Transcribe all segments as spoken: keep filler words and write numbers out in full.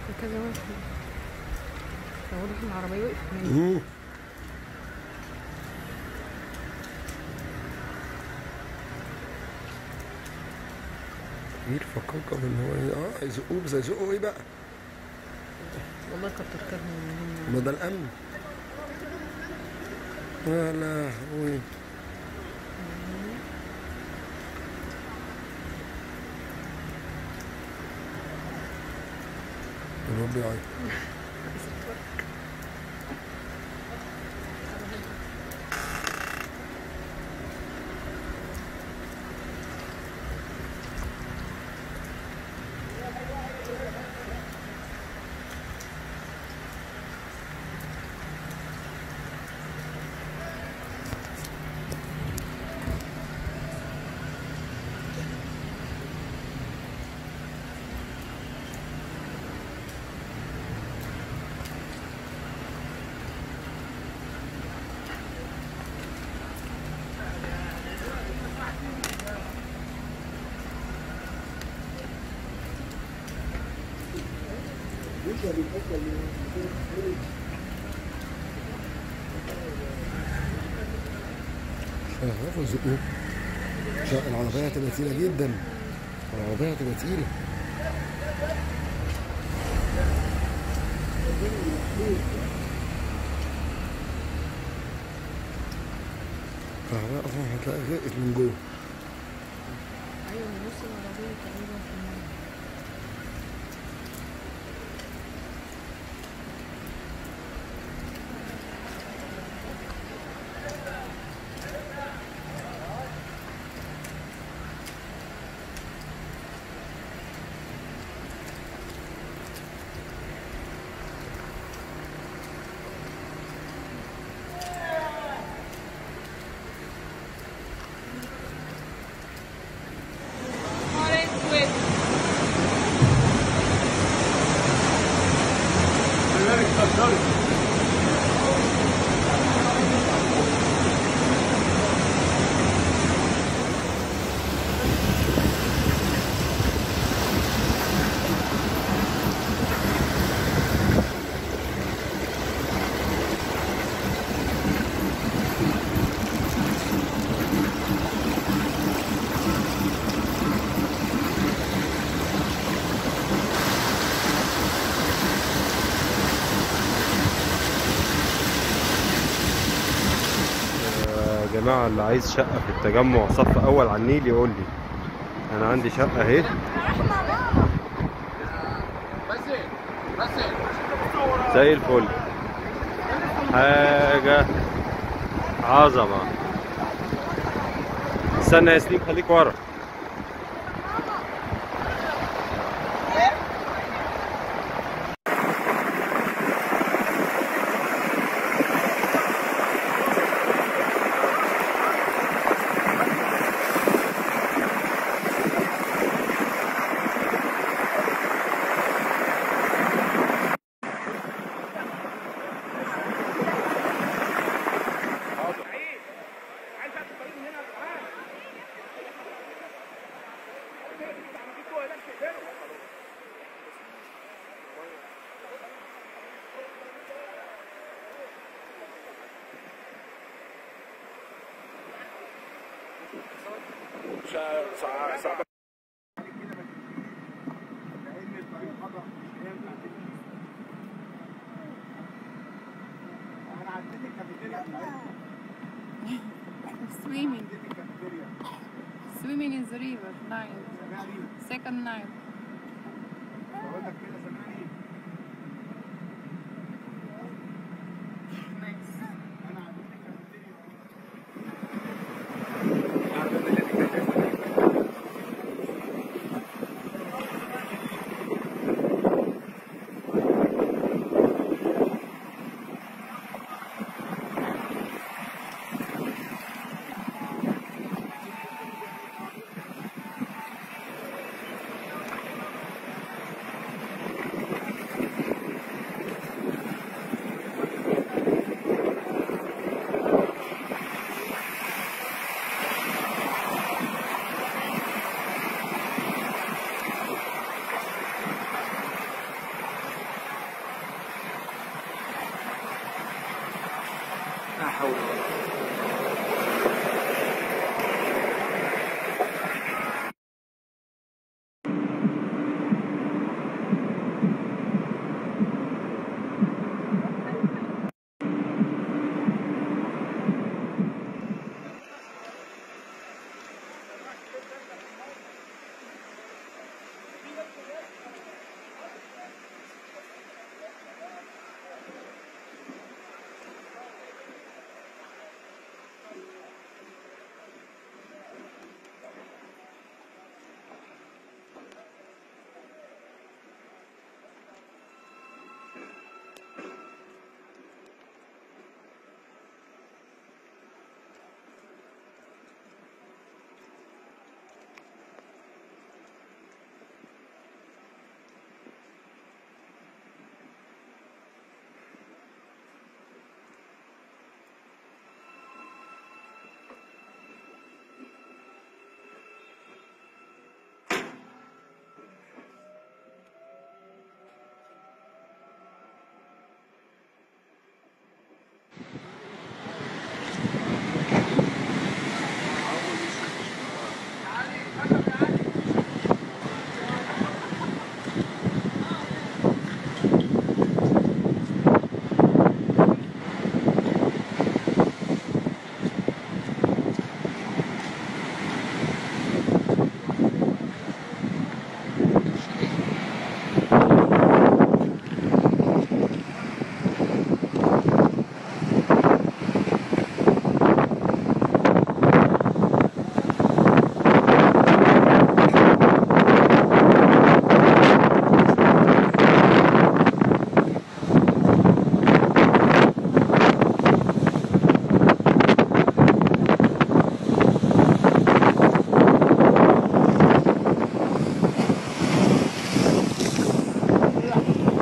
كذا واحد. واضح ان العربية وقفت مني. كتير فكركم ان هو ايه اه يزقوه، بس يزقوا ايه بقى؟ والله كتر خيرهم. ما ده الامن. يا لهوي. الواد بيعيط. هيعرفوا يزقوه. العربية هتبقى تقيلة جدا. العربية هتبقى تقيلة. العربية أصلا هتلاقي غرقت من جوه. أيوة من نص العربية تقريبا في المية. يا جماعة اللي عايز شقة في التجمع صف أول على النيل يقول لي. أنا عندي شقة أهي زي الفل، حاجة عظمة. استنى يا سليم خليك ورا. Swimming. Swimming in the river, Nile. Second Nile.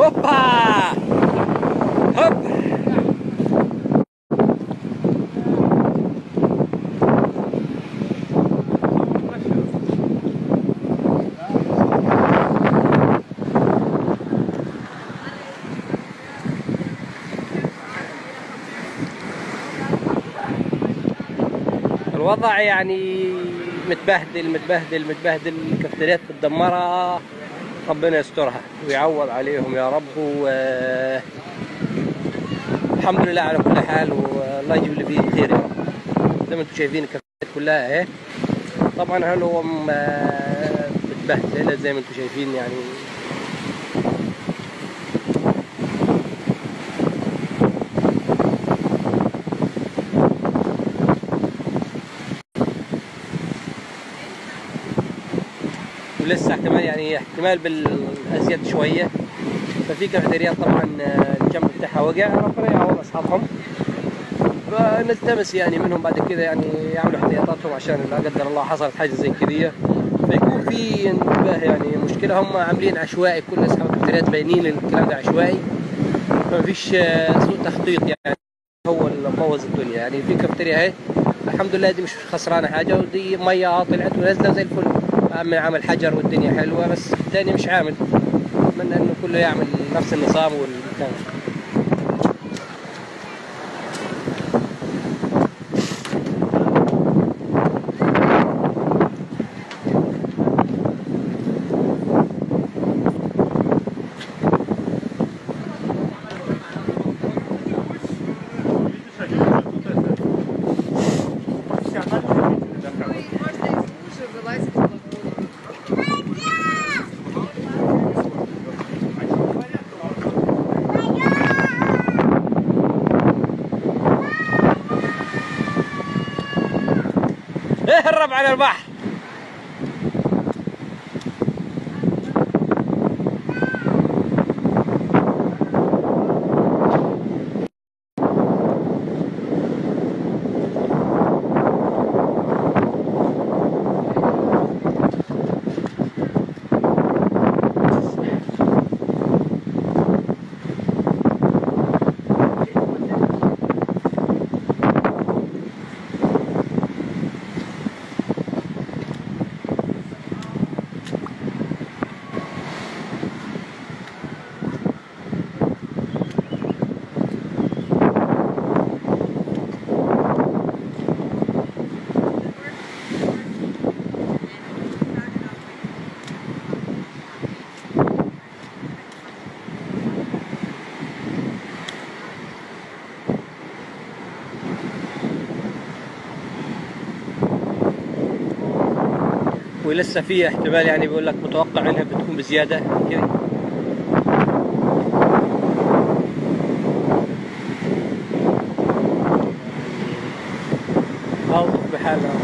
هوبا هوب. الوضع يعني متبهدل متبهدل متبهدل، الكافتريات متدمرة، ربنا يسترها ويعوض عليهم يا رب. و الحمد لله على كل حال، والله يجيب اللي فيه الخير يا رب. زي ما انتم شايفين الكافتريات كلها اهي، طبعا هل هو متبهدلة زي ما انتم شايفين يعني. ولسه احتمال يعني احتمال بالازيد شويه. ففي كافيتريات طبعا الجنب بتاعها وقع، ربنا يعوض اصحابهم. فنلتمس يعني منهم بعد كده يعني يعملوا احتياطاتهم عشان لا قدر الله حصلت حاجه زي كذا فيكون في انتباه. يعني المشكله هم عاملين عشوائي، كل اصحاب الكافيتريات باينين الكلام ده عشوائي، فما فيش سوء تخطيط يعني. هو اللي مبوظ الدنيا يعني. في كافيتريا اهي الحمد لله دي مش خسرانه حاجه، ودي ميه طلعت ونازله زي الفل، عامل عامل حجر والدنيا حلوه. بس الثاني مش عامل. اتمنى انه كله يعمل نفس النظام والكلام. اهرب على البحر. ولسه في احتمال يعني بيقول لك متوقع انها بتكون بزياده كذا. اوقف بحالها.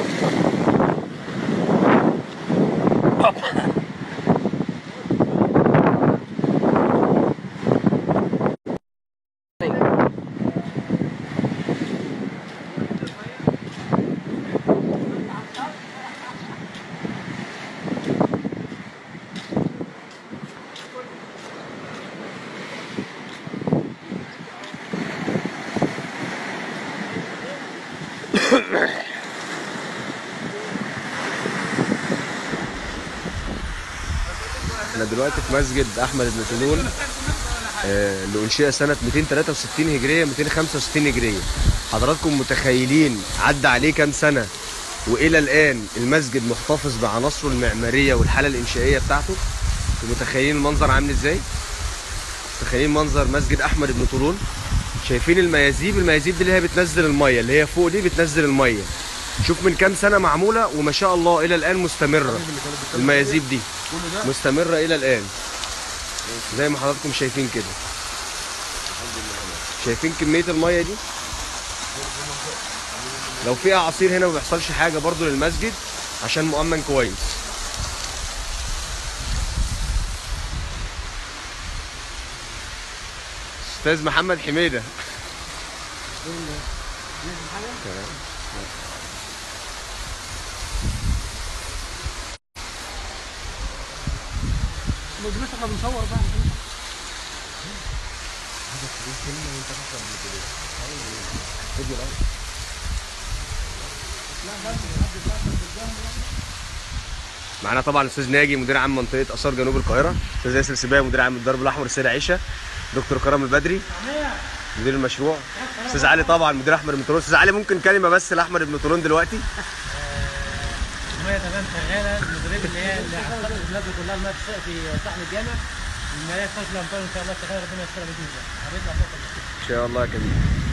احنا دلوقتي في مسجد احمد بن طولون آه، اللي انشئ سنه مئتين وثلاثة وستين هجريه مئتين وخمسة وستين هجريه. حضراتكم متخيلين عدى عليه كام سنه والى الان المسجد محتفظ بعناصره المعماريه والحاله الانشائيه بتاعته؟ متخيلين المنظر عامل ازاي؟ متخيلين منظر مسجد احمد بن طولون؟ شايفين الميازيب؟ الميازيب دي اللي هي بتنزل الميه، اللي هي فوق دي بتنزل الميه. شوف من كام سنه معموله وما شاء الله الى الان مستمره. الميازيب دي مستمره الى الان زي ما حضراتكم شايفين كده. شايفين كميه الميه دي؟ لو في اعاصير هنا ما بيحصلش حاجه برضو للمسجد عشان مؤمن كويس. استاذ محمد حميده. احنا بنصور بقى. معانا طبعا الاستاذ ناجي مدير عام منطقه اثار جنوب القاهره، استاذ ياسر سباعي مدير عام الدرب الاحمر السيده عائشه، دكتور كرم البدري مدير المشروع، استاذ علي طبعا مدير احمد بن طولون. استاذ علي ممكن كلمه بس لاحمد بن طولون دلوقتي؟ الميه تمام شغاله، المدرب اللي هي اللي هتحط البلاد كلها الميه في صحن الجامع، الميه فاصله امطار ان شاء الله شغاله، ربنا يسترها باذن الله. ان شاء الله يا كريم.